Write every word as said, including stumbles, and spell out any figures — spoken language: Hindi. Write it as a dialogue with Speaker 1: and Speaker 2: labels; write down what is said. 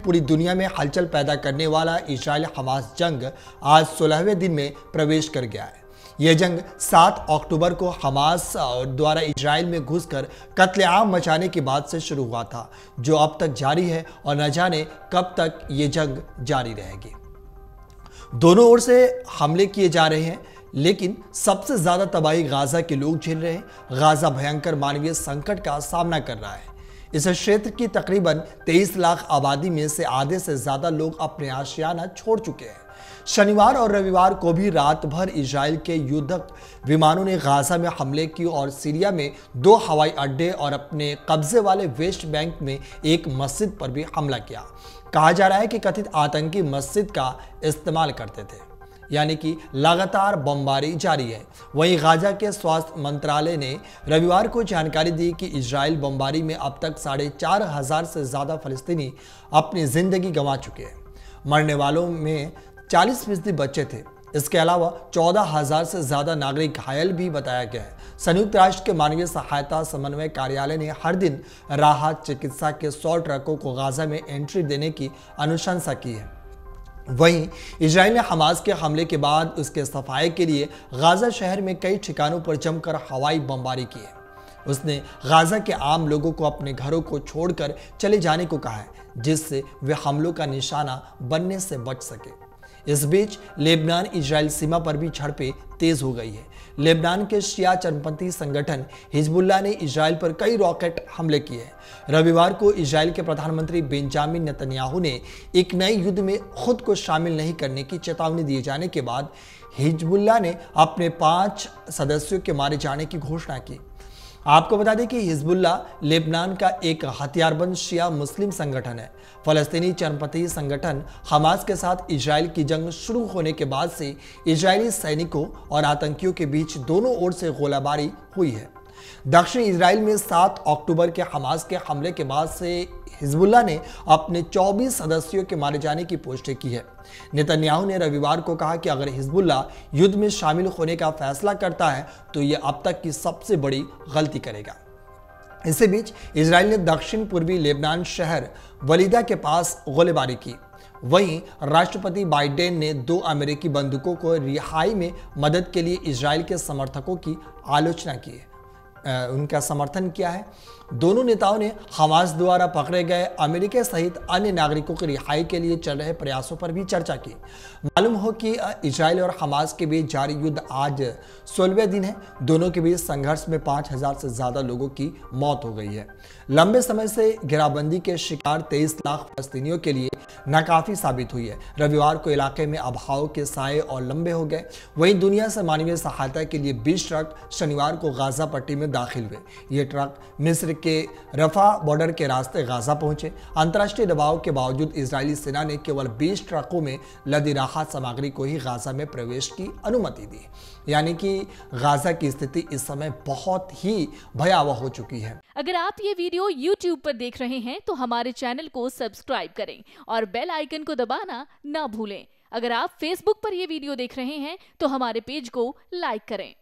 Speaker 1: पूरी दुनिया में हलचल पैदा करने वाला इजराइल हमास जंग आज सोलहवें दिन में प्रवेश कर गया है। यह जंग सात अक्टूबर को हमास द्वारा इजराइल में घुसकर कत्लेआम मचाने के बाद से शुरू हुआ था, जो अब तक जारी है और न जाने कब तक ये जंग जारी रहेगी। दोनों ओर से हमले किए जा रहे हैं, लेकिन सबसे ज्यादा तबाही गाजा के लोग झेल रहे हैं। गाजा भयंकर मानवीय संकट का सामना कर रहा है। इस क्षेत्र की तकरीबन तेईस लाख आबादी में से आधे से ज्यादा लोग अपने आशियाना छोड़ चुके हैं। शनिवार और रविवार को भी रात भर इजराइल के युद्धक विमानों ने गाजा में हमले किए और सीरिया में दो हवाई अड्डे और अपने कब्जे वाले वेस्ट बैंक में एक मस्जिद पर भी हमला किया। कहा जा रहा है कि कथित आतंकी मस्जिद का इस्तेमाल करते थे, यानी कि लगातार बमबारी जारी है। वहीं गाजा के स्वास्थ्य मंत्रालय ने रविवार को जानकारी दी कि इजराइल बमबारी में अब तक साढ़े चार हजार से ज्यादा फलस्तीनी अपनी जिंदगी गंवा चुके हैं। मरने वालों में चालीस फीसदी बच्चे थे। इसके अलावा चौदह हजार से ज्यादा नागरिक घायल भी बताया गया है। संयुक्त राष्ट्र के मानवीय सहायता समन्वय कार्यालय ने हर दिन राहत चिकित्सा के सौ ट्रकों को गाजा में एंट्री देने की अनुशंसा की है। वहीं इजराइल ने हमास के हमले के बाद उसके सफाई के लिए गाजा शहर में कई ठिकानों पर जमकर हवाई बमबारी की है। उसने गाजा के आम लोगों को अपने घरों को छोड़कर चले जाने को कहा है, जिससे वे हमलों का निशाना बनने से बच सके। इस बीच लेबनान इजराइल सीमा पर भी झड़पें तेज हो गई है। लेबनान के शिया चरमपंथी संगठन हिजबुल्लाह ने इजराइल पर कई रॉकेट हमले किए। रविवार को इजराइल के प्रधानमंत्री बेंजामिन नेतन्याहू ने एक नए युद्ध में खुद को शामिल नहीं करने की चेतावनी दिए जाने के बाद हिजबुल्लाह ने अपने पांच सदस्यों के मारे जाने की घोषणा की। आपको बता दें कि हिजबुल्लाह लेबनान का एक हथियारबंद शिया मुस्लिम संगठन है। फलस्तीनी चरमपंथी संगठन हमास के साथ इजराइल की जंग शुरू होने के बाद से इजरायली सैनिकों और आतंकियों के बीच दोनों ओर से गोलाबारी हुई है। दक्षिण इजराइल में सात अक्टूबर के हमास के हमले के बाद से हिजबुल्लाह ने अपने चौबीस सदस्यों के मारे जाने की पुष्टि की है। नेतन्याहू ने रविवार को कहा कि अगर हिजबुल्लाह युद्ध में शामिल होने का फैसला करता है तो यह अब तक की सबसे बड़ी गलती करेगा। इसी बीच इजराइल ने दक्षिण पूर्वी लेबनान शहर वलीदा के पास गोलीबारी की। वहीं राष्ट्रपति बाइडेन ने दो अमेरिकी बंदूकों को रिहाई में मदद के लिए इजराइल के समर्थकों की आलोचना की है। उनका समर्थन किया है। दोनों नेताओं ने हमास द्वारा पकड़े गए अमेरिका सहित अन्य नागरिकों की रिहाई के लिए चल रहे प्रयासों पर भी चर्चा की। मालूम हो कि इजराइल और हमास के बीच जारी युद्ध आज सोलहवें दिन है। दोनों के बीच संघर्ष में पाँच हजार से ज्यादा लोगों की मौत हो गई है। लंबे समय से घेराबंदी के शिकार तेईस लाख फलस्तीनियों के लिए नाकाफी साबित हुई है। रविवार को इलाके में अभाव के साए और लंबे हो गए। वहीं दुनिया से मानवीय सहायता के लिए बीस ट्रक शनिवार को गाजा पट्टी में दाखिल हुए। ये ट्रक मिस्र के रफा बॉर्डर के रास्ते गाजा पहुंचे। अंतर्राष्ट्रीय दबाव के बावजूद इजरायली सेना ने केवल बीस ट्रकों में लदी राहत सामग्री को ही गाजा में प्रवेश की अनुमति दी, यानी कि गाजा की स्थिति इस समय बहुत ही भयावह हो चुकी है।
Speaker 2: अगर आप ये वीडियो यूट्यूब पर देख रहे हैं तो हमारे चैनल को सब्सक्राइब करें और बेल आइकन को दबाना ना भूलें। अगर आप फेसबुक पर ये वीडियो देख रहे हैं तो हमारे पेज को लाइक करें।